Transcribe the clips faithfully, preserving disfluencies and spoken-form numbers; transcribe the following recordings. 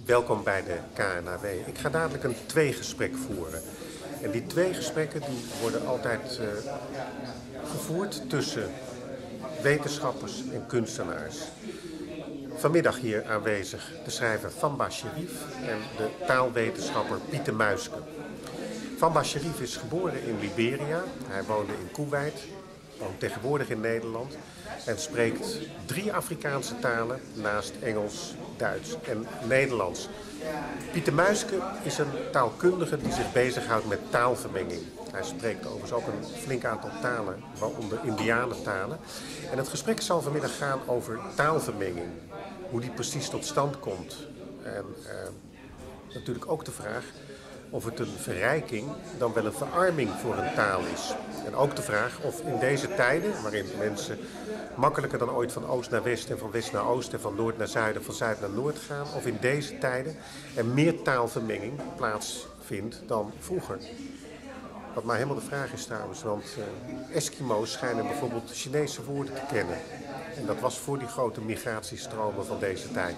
Welkom bij de K N A W. Ik ga dadelijk een tweegesprek voeren. En die twee gesprekken die worden altijd uh, gevoerd tussen wetenschappers en kunstenaars. Vanmiddag hier aanwezig de schrijver Famba Sherif en de taalwetenschapper Pieter Muiske. Famba Sherif is geboren in Liberia. Hij woonde in Kuwait, woont tegenwoordig in Nederland en spreekt drie Afrikaanse talen naast Engels, Duits en Nederlands. Pieter Muiske is een taalkundige die zich bezighoudt met taalvermenging. Hij spreekt overigens ook een flink aantal talen, waaronder Indianentalen. En het gesprek zal vanmiddag gaan over taalvermenging. Hoe die precies tot stand komt. En uh, natuurlijk ook de vraag of het een verrijking dan wel een verarming voor een taal is. En ook de vraag of in deze tijden, waarin mensen makkelijker dan ooit van oost naar west en van west naar oost en van noord naar zuid en van zuid naar noord gaan, of in deze tijden er meer taalvermenging plaatsvindt dan vroeger. Wat maar helemaal de vraag is trouwens, want uh, Eskimo's schijnen bijvoorbeeld Chinese woorden te kennen. En dat was voor die grote migratiestromen van deze tijd.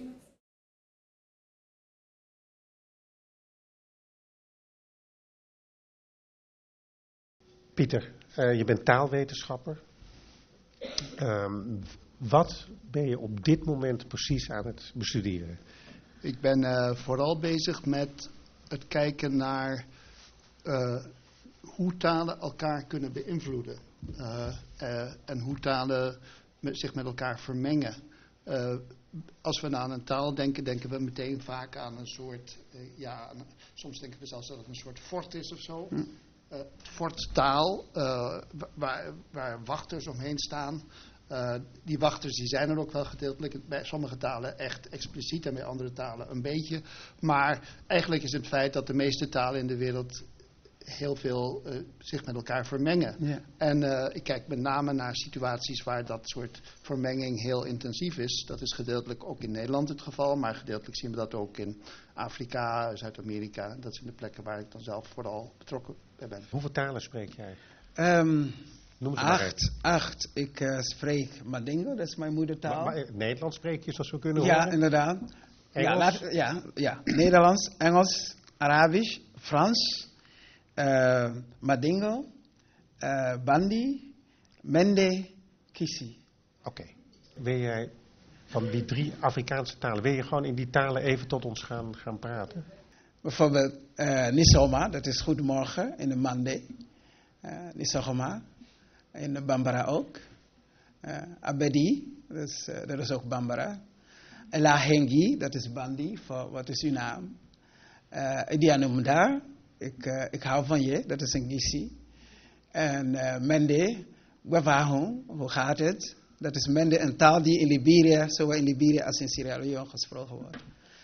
Pieter, uh, je bent taalwetenschapper. Um, wat ben je op dit moment precies aan het bestuderen? Ik ben uh, vooral bezig met het kijken naar uh, hoe talen elkaar kunnen beïnvloeden. Uh, uh, en hoe talen met, zich met elkaar vermengen. Uh, als we aan een taal denken, denken we meteen vaak aan een soort, uh, ja, aan, soms denken we zelfs dat het een soort fort is of zo. Hm. Uh, forttaal, uh, waar, waar wachters omheen staan. Uh, die wachters die zijn er ook wel gedeeltelijk bij sommige talen echt expliciet en bij andere talen een beetje. Maar eigenlijk is het feit dat de meeste talen in de wereld heel veel uh, zich met elkaar vermengen. Ja. En uh, ik kijk met name naar situaties waar dat soort vermenging heel intensief is. Dat is gedeeltelijk ook in Nederland het geval, maar gedeeltelijk zien we dat ook in Afrika, Zuid-Amerika. Dat zijn de plekken waar ik dan zelf vooral betrokken bij ben. Hoeveel talen spreek jij? Um, acht, acht. Ik uh, spreek Mandingo, dat is mijn moedertaal. Maar, maar, Nederlands spreek je, zoals we kunnen ja, horen? Inderdaad. Engels? Ja, laat, ja, ja, Nederlands, Engels, Arabisch, Frans, uh, Mandingo, uh, Bandi, Mende, Kisi. Oké. Okay. Wil jij van die drie Afrikaanse talen, wil je gewoon in die talen even tot ons gaan, gaan praten? Bijvoorbeeld uh, Nisoma, dat is goedemorgen in de Mande. Uh, Nisogoma. In de Bambara ook. Uh, Abedi, dat is, uh, dat is ook Bambara. Elahengi, dat is Bandi, voor wat is uw naam? Uh, Idianumda, ik, uh, ik hou van je, dat is een Gisi. En uh, Mende, Gwavahon, hoe gaat het? Dat is Mende, een taal die in Liberia, zowel in Liberia als in Sierra Leone gesproken wordt.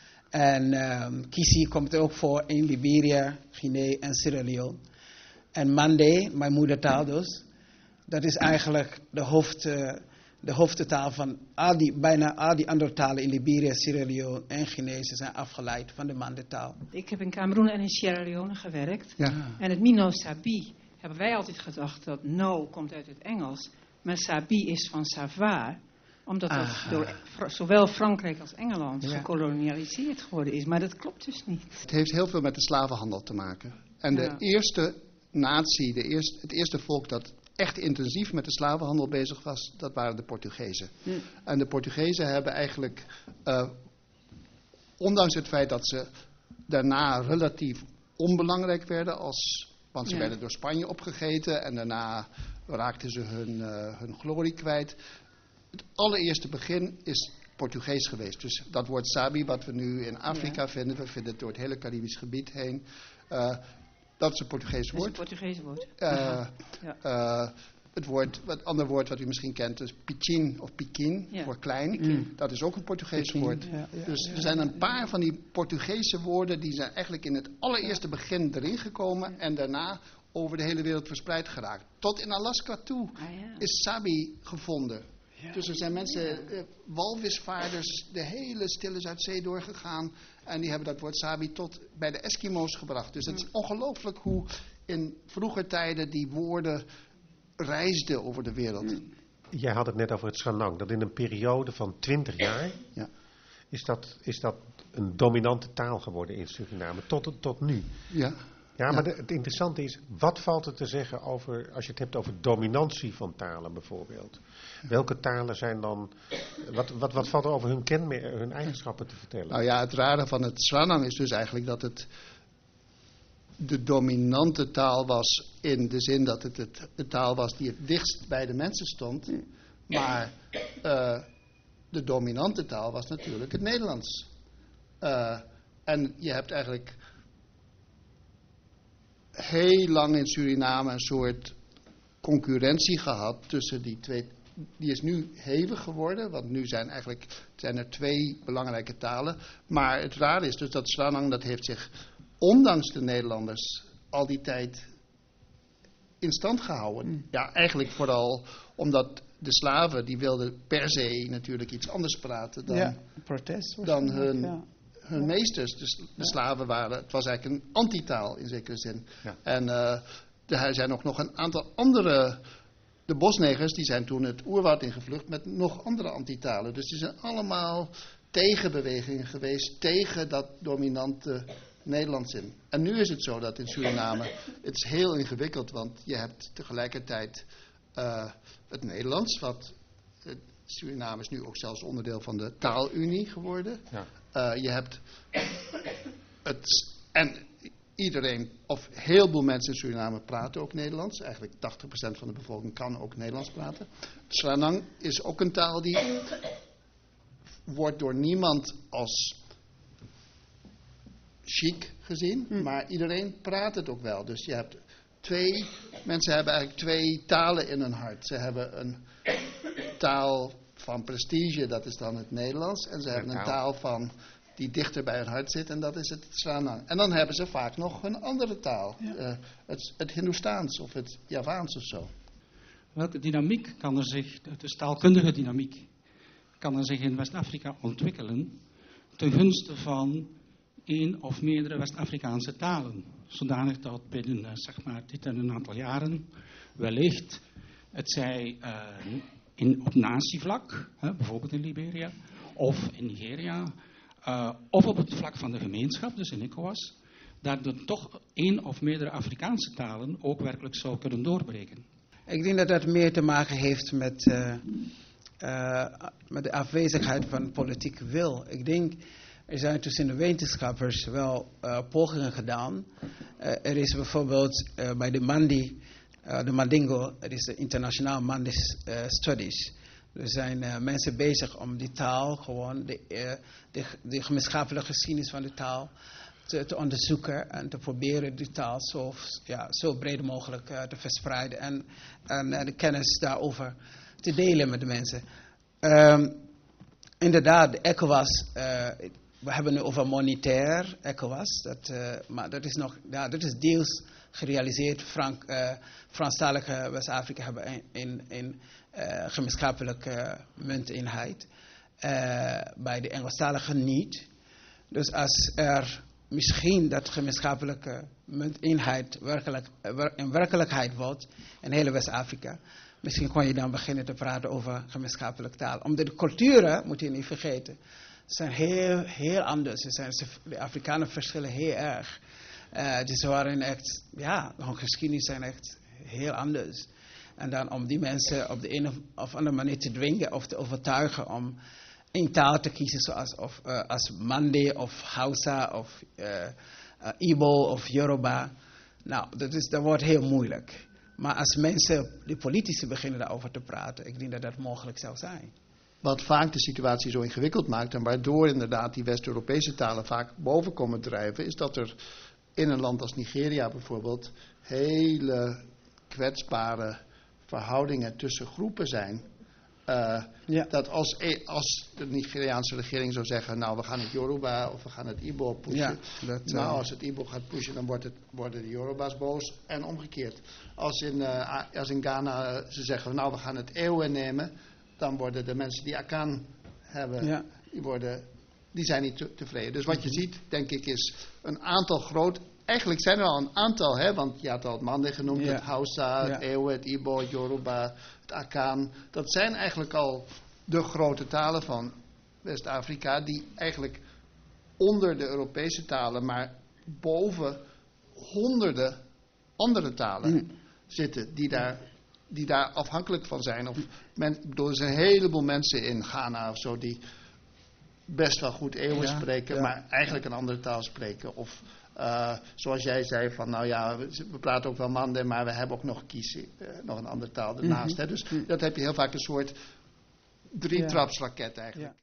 En um, Kisi komt ook voor in Liberia, Guinea en Sierra Leone. En Mande, mijn moedertaal dus, dat is eigenlijk de, hoofd, uh, de hoofdtaal van al die, bijna al die andere talen in Liberia, Sierra Leone en Guinea. Ze zijn afgeleid van de Mande-taal. Ik heb in Cameroen en in Sierra Leone gewerkt. Ja. En het Mino Sabi hebben wij altijd gedacht dat no komt uit het Engels. Maar Sabi is van savoir. Omdat het door zowel Frankrijk als Engeland ja. gekolonialiseerd geworden is. Maar dat klopt dus niet. Het heeft heel veel met de slavenhandel te maken. En de ja. eerste natie, de eerste, het eerste volk dat echt intensief met de slavenhandel bezig was, dat waren de Portugezen. Hm. En de Portugezen hebben eigenlijk, uh, ondanks het feit dat ze daarna relatief onbelangrijk werden, als, want ze ja. werden door Spanje opgegeten en daarna raakten ze hun, uh, hun glorie kwijt. Het allereerste begin is Portugees geweest. Dus dat woord Sabi, wat we nu in Afrika ja. vinden, we vinden het door het hele Caribisch gebied heen. Uh, dat is een Portugees woord. Dat is een Portugees woord. Uh, ja. uh, het woord, het andere woord wat u misschien kent, is Pichin of Piquin, ja. voor klein. Mm. Dat is ook een Portugees Piquin. woord. Ja, ja, dus ja, er zijn een paar van die Portugese woorden, die zijn eigenlijk in het allereerste begin erin gekomen en daarna over de hele wereld verspreid geraakt. Tot in Alaska toe ah, ja. is Sabi gevonden. Ja. Dus er zijn mensen, uh, walvisvaarders, de hele stille Zuidzee doorgegaan. En die hebben dat woord Sabi tot bij de Eskimo's gebracht. Dus het is ongelooflijk hoe in vroeger tijden die woorden reisden over de wereld. Jij had het net over het Sanang. Dat in een periode van twintig jaar ja. is dat, is dat een dominante taal geworden in Suriname, tot, tot nu. Ja. Ja, maar de, het interessante is, wat valt er te zeggen over, als je het hebt over dominantie van talen bijvoorbeeld? Welke talen zijn dan, wat, wat, wat valt er over hun kenmerken, hun eigenschappen te vertellen? Nou ja, het rare van het Sranang is dus eigenlijk dat het de dominante taal was in de zin dat het, het de taal was die het dichtst bij de mensen stond. Maar uh, de dominante taal was natuurlijk het Nederlands. Uh, en je hebt eigenlijk heel lang in Suriname een soort concurrentie gehad tussen die twee. Die is nu hevig geworden, want nu zijn eigenlijk zijn er twee belangrijke talen. Maar het rare is dus dat Sranang, dat heeft zich ondanks de Nederlanders al die tijd in stand gehouden. Ja, eigenlijk vooral omdat de slaven, die wilden per se natuurlijk iets anders praten dan, ja, protest dan hun, ja. hun meesters. Dus de ja. slaven waren, het was eigenlijk een antitaal in zekere zin. Ja. En uh, er zijn ook nog een aantal andere, de bosnegers, die zijn toen het oerwoud ingevlucht met nog andere antitalen. Dus die zijn allemaal tegenbewegingen geweest tegen dat dominante Nederlands in. En nu is het zo dat in Suriname, het is heel ingewikkeld, want je hebt tegelijkertijd uh, het Nederlands, wat uh, Suriname is nu ook zelfs onderdeel van de taalunie geworden. Ja. Uh, je hebt het, en iedereen, of heel veel mensen in Suriname praten ook Nederlands. Eigenlijk tachtig procent van de bevolking kan ook Nederlands praten. Sranang is ook een taal die wordt door niemand als chic gezien, hm. maar iedereen praat het ook wel. Dus je hebt twee, mensen hebben eigenlijk twee talen in hun hart. Ze hebben een taal van prestige, dat is dan het Nederlands. En ze hebben een taal van, die dichter bij hun hart zit, en dat is het Sranang. En dan hebben ze vaak nog een andere taal. Ja. Uh, het, het Hindoestaans of het Javaans of zo. Welke dynamiek kan er zich, dus taalkundige dynamiek, kan er zich in West-Afrika ontwikkelen ten gunste van één of meerdere West-Afrikaanse talen, zodanig dat binnen, zeg maar, dit en een aantal jaren wellicht, het zij uh, in, op natievlak, hè, bijvoorbeeld in Liberia, of in Nigeria, uh, of op het vlak van de gemeenschap, dus in ECOWAS, dat er toch één of meerdere Afrikaanse talen ook werkelijk zou kunnen doorbreken. Ik denk dat dat meer te maken heeft met, uh, uh, met de afwezigheid van politieke wil. Ik denk, er zijn tussen de wetenschappers wel uh, pogingen gedaan. Uh, er is bijvoorbeeld uh, bij de Mandi, uh, de Mandingo, er is de Internationaal Mandi uh, Studies. Er zijn uh, mensen bezig om die taal, gewoon de, uh, de, de gemeenschappelijke geschiedenis van de taal te, te onderzoeken en te proberen die taal zo, ja, zo breed mogelijk uh, te verspreiden en, en uh, de kennis daarover te delen met de mensen. Um, inderdaad, de ECOWAS, uh, we hebben het nu over monetair ECOWAS, dat, uh, maar dat is nog, ja, dat is deels gerealiseerd. Frank, uh, Franstalige West-Afrika hebben een, een, een uh, gemeenschappelijke munteenheid, uh, bij de Engelstaligen niet. Dus als er misschien dat gemeenschappelijke munteenheid werkelijk, in werkelijkheid wordt in hele West-Afrika, misschien kon je dan beginnen te praten over gemeenschappelijke taal. Omdat de culturen, moet je niet vergeten, zijn heel, heel anders. Zijn, de Afrikanen verschillen heel erg. Uh, dus ze waren echt, ja, hun geschiedenis zijn echt heel anders. En dan om die mensen op de een of andere manier te dwingen of te overtuigen om een taal te kiezen zoals of, uh, als Mande of Hausa of uh, uh, Igbo of Yoruba. Nou, dat, is, dat wordt heel moeilijk. Maar als mensen, die politici beginnen daarover te praten, ik denk dat dat mogelijk zou zijn. Wat vaak de situatie zo ingewikkeld maakt en waardoor inderdaad die West-Europese talen vaak boven komen drijven, is dat er in een land als Nigeria bijvoorbeeld hele kwetsbare verhoudingen tussen groepen zijn. Uh, ja. Dat als, als de Nigeriaanse regering zou zeggen, nou we gaan het Yoruba of we gaan het Igbo pushen. Ja, dat, uh, nou als het Igbo gaat pushen, dan wordt het, worden de Yoruba's boos en omgekeerd. Als in, uh, als in Ghana uh, ze zeggen, nou we gaan het Ewe nemen, dan worden de mensen die Akan hebben, ja. die, worden, die zijn niet te, tevreden. Dus wat je ziet, denk ik, is een aantal groot. Eigenlijk zijn er al een aantal, hè, want je had al het Mande genoemd, ja. het Hausa, ja. het Ewe, het Igbo, het Yoruba, het Akan. Dat zijn eigenlijk al de grote talen van West-Afrika, die eigenlijk onder de Europese talen, maar boven honderden andere talen mm. zitten, die daar, die daar afhankelijk van zijn. Of men, ik bedoel, er zijn een heleboel mensen in Ghana of zo die best wel goed Eeuwen ja, spreken, ja. maar eigenlijk een andere taal spreken. Of uh, zoals jij zei van, nou ja, we, we praten ook wel Mande, maar we hebben ook nog Kisi, uh, nog een andere taal ernaast. Mm-hmm. Hè? Dus mm. dat heb je heel vaak een soort drietrapsraket eigenlijk. Ja.